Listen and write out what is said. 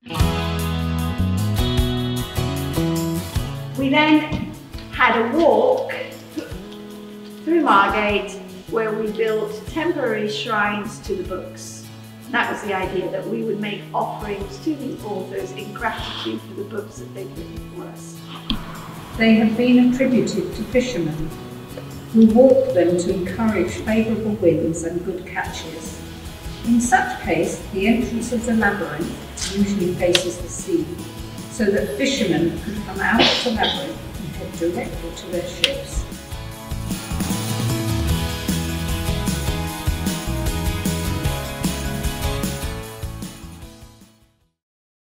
We then had a walk through Margate where we built temporary shrines to the books. That was the idea, that we would make offerings to the authors in gratitude for the books that they've written for us. They have been attributed to fishermen who walked them to encourage favourable winds and good catches. In such case, the entrance of the labyrinth usually faces the sea, so that fishermen could come out of the labyrinth and head directly to their ships.